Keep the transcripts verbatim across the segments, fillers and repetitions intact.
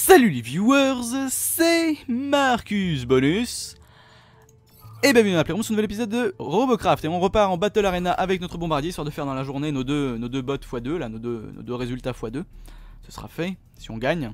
Salut les viewers, c'est Marcus Bonus. Et bienvenue dans ce nouvel épisode de Robocraft. Et on repart en Battle Arena avec notre bombardier, histoire de faire dans la journée nos deux, nos deux bots fois deux, là, nos deux, nos deux résultats fois deux. Ce sera fait, si on gagne.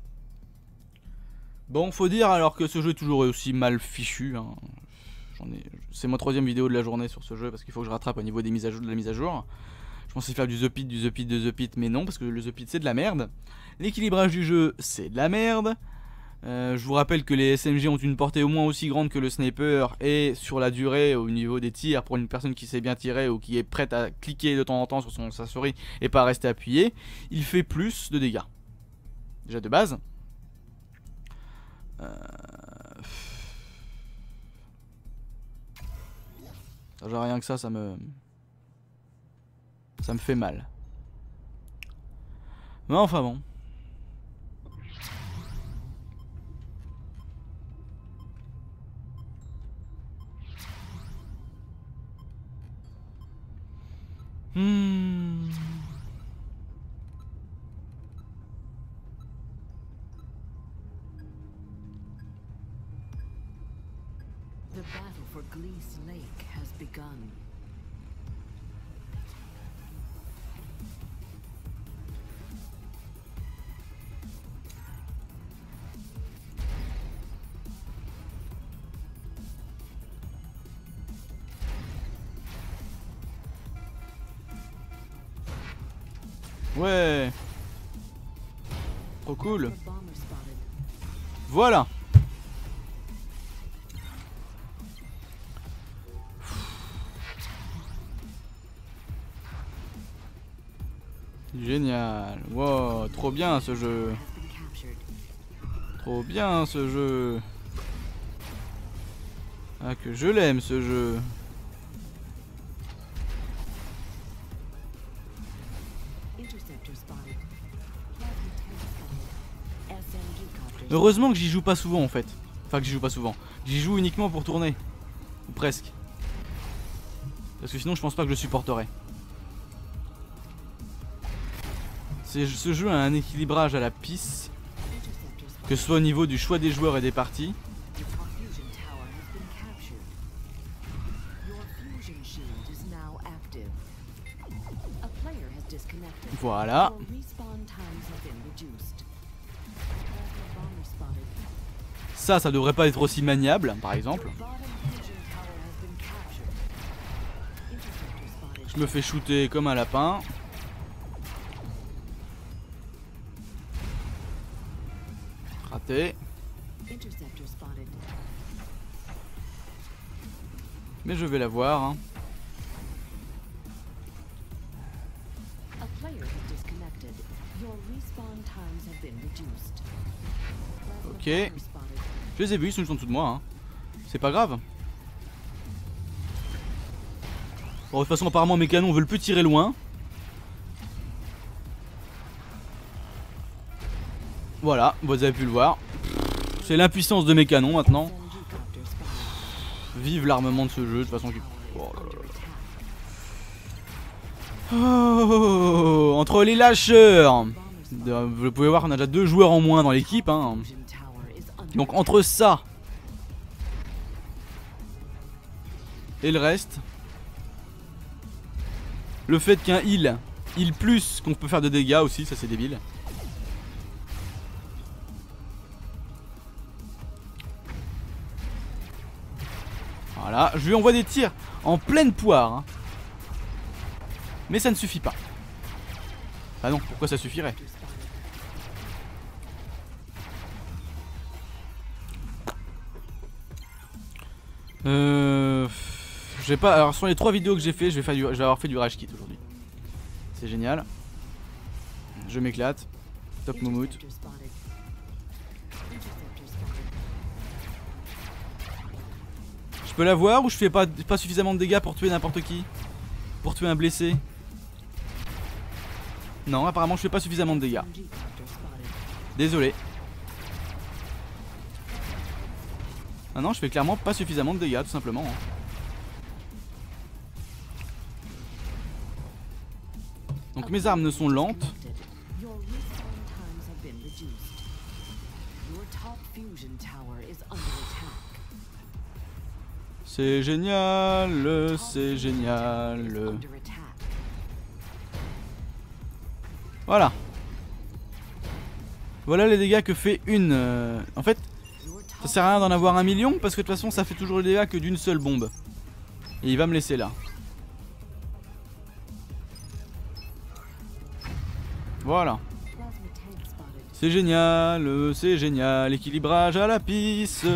Bon, faut dire alors que ce jeu est toujours aussi mal fichu, hein. J'en ai... C'est ma troisième vidéo de la journée sur ce jeu, parce qu'il faut que je rattrape au niveau des mises à jour, de la mise à jour. Je pensais faire du The Pit, du The Pit, de The Pit, mais non, parce que le The Pit c'est de la merde. L'équilibrage du jeu c'est de la merde. euh, Je vous rappelle que les S M G ont une portée au moins aussi grande que le sniper. Et sur la durée, au niveau des tirs, pour une personne qui sait bien tirer ou qui est prête à cliquer de temps en temps sur son, sa souris et pas rester appuyé, il fait plus de dégâts. Déjà de base. Euh... Genre rien que ça, ça me... Ça me fait mal. Mais enfin bon. Hmm. The battle for Glees Lake has begun. Ouais. Trop cool. Voilà. Génial. Wow, trop bien ce jeu. Trop bien ce jeu. Ah que je l'aime ce jeu. Heureusement que j'y joue pas souvent en fait. Enfin que j'y joue pas souvent. J'y joue uniquement pour tourner. Ou presque. Parce que sinon je pense pas que je le supporterais. Ce jeu a un équilibrage à la pisse. Que ce soit au niveau du choix des joueurs et des parties. Voilà. Ça, ça devrait pas être aussi maniable, par exemple. Je me fais shooter comme un lapin. Raté. Mais je vais l'avoir, hein. Ok. Je les ai vus, ils sont juste en dessous de moi, hein. C'est pas grave. Bon, de toute façon apparemment mes canons veulent plus tirer loin. Voilà, vous avez pu le voir. C'est l'impuissance de mes canons maintenant. Vive l'armement de ce jeu, de toute façon. Oh là là. Oh, entre les lâcheurs. Vous pouvez voir qu'on a déjà deux joueurs en moins dans l'équipe, hein. Donc entre ça et le reste, le fait qu'un heal, heal plus qu'on peut faire de dégâts aussi, ça c'est débile. Voilà, je lui envoie des tirs en pleine poire, hein. Mais ça ne suffit pas. Ah non, pourquoi ça suffirait? Euh... J'ai pas... Alors sur les trois vidéos que j'ai fait, je vais, faire du... je vais avoir fait du rage kit aujourd'hui. C'est génial. Je m'éclate. Top moumoute. Je peux l'avoir ou je fais pas, pas suffisamment de dégâts pour tuer n'importe qui? Pour tuer un blessé? Non, apparemment je fais pas suffisamment de dégâts. Désolé. Ah non, je fais clairement pas suffisamment de dégâts, tout simplement, hein. Donc mes armes ne sont lentes. top fusion tower is under attack. C'est génial, c'est Is génial. under attack. Voilà. Voilà les dégâts que fait une... euh, En fait, Your ça top sert à rien d'en avoir un million parce que de toute façon ça fait toujours les dégâts que d'une seule bombe. Et il va me laisser là. Voilà. plasma tank spotted. C'est génial, euh, c'est génial. Équilibrage à la pisse.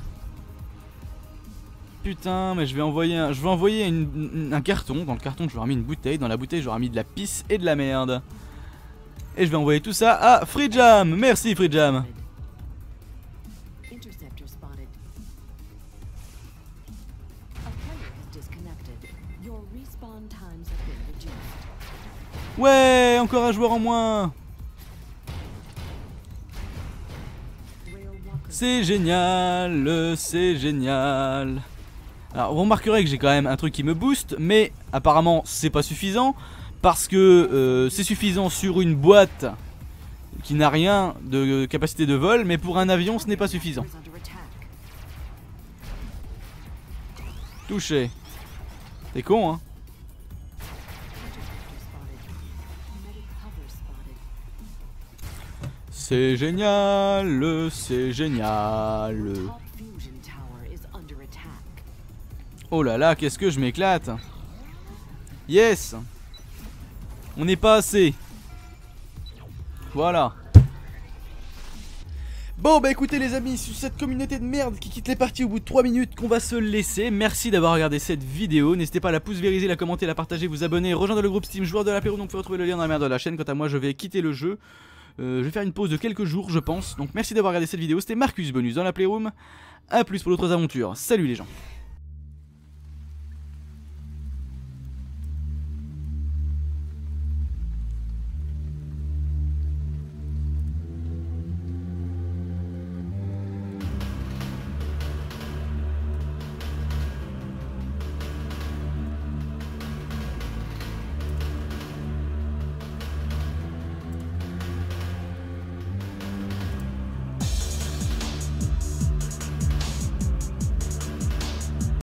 Putain, mais je vais envoyer un, je vais envoyer une- une- un carton. Dans le carton, je vais mis une bouteille. Dans la bouteille, j'aurai mis de la pisse et de la merde. Et je vais envoyer tout ça à Freejam. Merci Freejam. Interceptor spotted. A player has disconnected. Your respawn times have been reduced. Ouais, encore un joueur en moins. Railwalker C'est génial, c'est génial. Alors vous remarquerez que j'ai quand même un truc qui me booste, mais apparemment c'est pas suffisant parce que euh, c'est suffisant sur une boîte qui n'a rien de capacité de vol, mais pour un avion ce n'est pas suffisant. is under attack. Touché. T'es con hein. Interceptor spotted. Medic hover spotted. C'est génial, c'est génial. Top fusion tower is under attack. Oh là là, qu'est-ce que je m'éclate. Yes. On n'est pas assez. Voilà. Bon bah écoutez les amis, sur cette communauté de merde qui quitte les parties au bout de trois minutes qu'on va se laisser. Merci d'avoir regardé cette vidéo. N'hésitez pas à la pouce vériser, la commenter, la partager, vous abonner, rejoindre le groupe Steam Joueurs de la Pérou. Donc vous pouvez retrouver le lien dans la merde de la chaîne. Quant à moi je vais quitter le jeu. Euh, je vais faire une pause de quelques jours je pense. Donc merci d'avoir regardé cette vidéo. C'était Marcus Bonus dans la Playroom. A plus pour d'autres aventures. Salut les gens.